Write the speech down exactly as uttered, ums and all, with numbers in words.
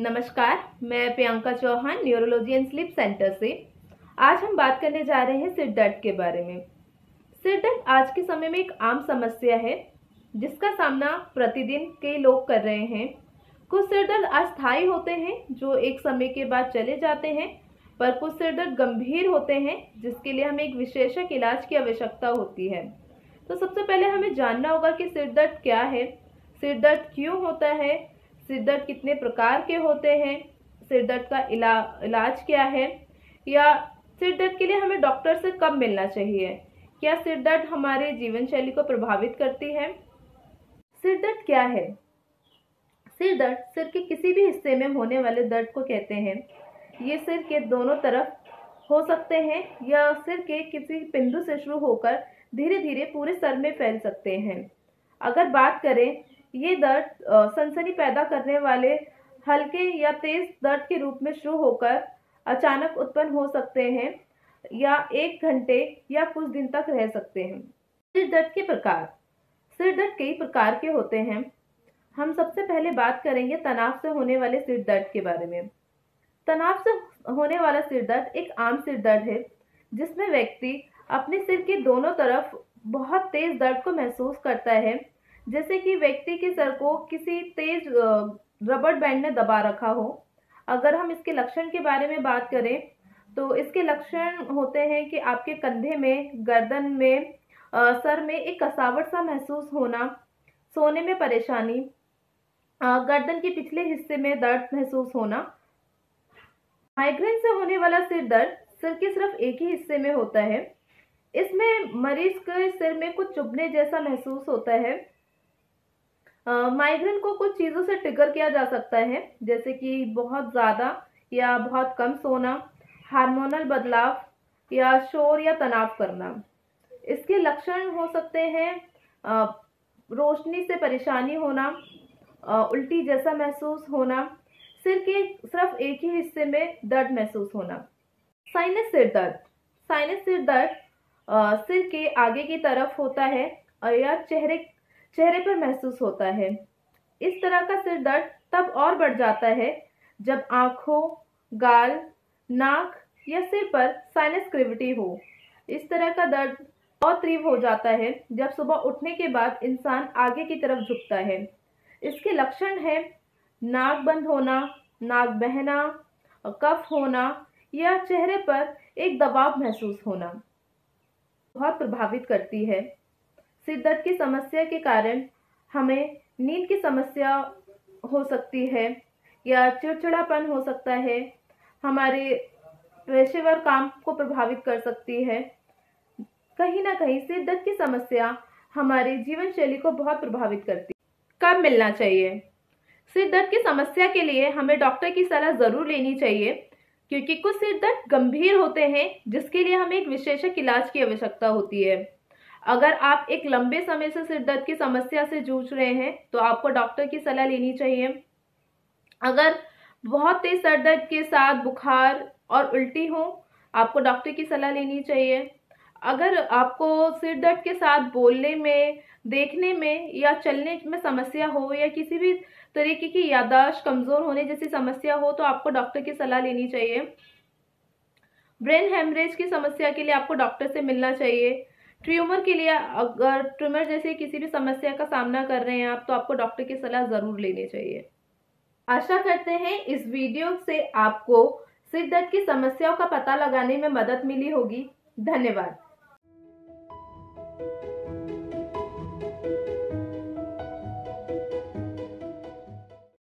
नमस्कार, मैं Priyanka Chauhan neurology and sleep centre से। आज हम बात करने जा रहे हैं सिर दर्द के बारे में। सिर दर्द आज के समय में एक आम समस्या है जिसका सामना प्रतिदिन कई लोग कर रहे हैं। कुछ सिर दर्द अस्थायी होते हैं जो एक समय के बाद चले जाते हैं, पर कुछ सिर दर्द गंभीर होते हैं जिसके लिए हमें एक विशेषज्ञ इलाज की आवश्यकता होती है। तो सबसे पहले हमें जानना होगा कि सिर दर्द क्या है, सिर दर्द क्यों होता है, सिर दर्द कितने प्रकार के होते हैं, सिर दर्द का इला, इलाज क्या है, या सिर दर्द के लिए हमें डॉक्टर से कब मिलना चाहिए, क्या सिर दर्द हमारे जीवन शैली को प्रभावित करती है। सिर दर्द क्या है? सिर दर्द सिर के किसी भी हिस्से में होने वाले दर्द को कहते हैं। ये सिर के दोनों तरफ हो सकते हैं या सिर के किसी बिंदु से शुरू होकर धीरे धीरे पूरे सर में फैल सकते हैं। अगर बात करें, ये दर्द सनसनी पैदा करने वाले हल्के या तेज दर्द के रूप में शुरू होकर अचानक उत्पन्न हो सकते हैं या एक घंटे या कुछ दिन तक रह सकते हैं। सिर दर्द के प्रकार। सिर दर्द कई प्रकार के होते हैं। हम सबसे पहले बात करेंगे तनाव से होने वाले सिर दर्द के बारे में। तनाव से होने वाला सिर दर्द एक आम सिर दर्द है जिसमें व्यक्ति अपने सिर के दोनों तरफ बहुत तेज दर्द को महसूस करता है, जैसे कि व्यक्ति के सर को किसी तेज रबड़ बैंड ने दबा रखा हो। अगर हम इसके लक्षण के बारे में बात करें तो इसके लक्षण होते हैं कि आपके कंधे में, गर्दन में, आ, सर में एक कसावट सा महसूस होना, सोने में परेशानी, आ, गर्दन के पिछले हिस्से में दर्द महसूस होना। माइग्रेन से होने वाला सिर दर्द सिर के सिर्फ एक ही हिस्से में होता है। इसमें मरीज के सिर में कुछ चुभने जैसा महसूस होता है। माइग्रेन uh, को कुछ चीज़ों से ट्रिगर किया जा सकता है, जैसे कि बहुत ज़्यादा या बहुत कम सोना, हार्मोनल बदलाव या शोर या तनाव करना। इसके लक्षण हो सकते हैं uh, रोशनी से परेशानी होना, uh, उल्टी जैसा महसूस होना, सिर के सिर्फ एक ही हिस्से में दर्द महसूस होना। साइनस सिर दर्द। साइनस सिर दर्द uh, सिर के आगे की तरफ होता है या चेहरे चेहरे पर महसूस होता है। इस तरह का सिर दर्द तब और बढ़ जाता है जब आंखों, गाल, नाक या सिर पर साइनस कैविटी हो। इस तरह का दर्द और तीव्र हो जाता है जब सुबह उठने के बाद इंसान आगे की तरफ झुकता है। इसके लक्षण है नाक बंद होना, नाक बहना, कफ होना या चेहरे पर एक दबाव महसूस होना। बहुत प्रभावित करती है। सिर दर्द की समस्या के कारण हमें नींद की समस्या हो सकती है या चिड़चिड़ापन हो सकता है, हमारे पेशेवर काम को प्रभावित कर सकती है। कहीं ना कहीं सिर दर्द की समस्या हमारे जीवन शैली को बहुत प्रभावित करती है। कब मिलना चाहिए? सिर दर्द की समस्या के लिए हमें डॉक्टर की सलाह जरूर लेनी चाहिए, क्योंकि कुछ सिर दर्द गंभीर होते हैं जिसके लिए हमें एक विशेषज्ञ इलाज की आवश्यकता होती है। अगर आप एक लंबे समय से सिर दर्द की समस्या से जूझ रहे हैं तो आपको डॉक्टर की सलाह लेनी चाहिए। अगर बहुत तेज सर दर्द के साथ बुखार और उल्टी हो, आपको डॉक्टर की सलाह लेनी चाहिए। अगर आपको सिर दर्द के साथ बोलने में, देखने में या चलने में समस्या हो या किसी भी तरीके की याददाश्त कमजोर होने जैसी समस्या हो तो आपको डॉक्टर की सलाह लेनी चाहिए। ब्रेन हेमरेज की समस्या के लिए आपको डॉक्टर से मिलना चाहिए। ट्यूमर के लिए, अगर ट्यूमर जैसे किसी भी समस्या का सामना कर रहे हैं आप, तो आपको डॉक्टर की सलाह जरूर लेनी चाहिए। आशा करते हैं इस वीडियो से आपको सिर दर्द की समस्याओं का पता लगाने में मदद मिली होगी। धन्यवाद।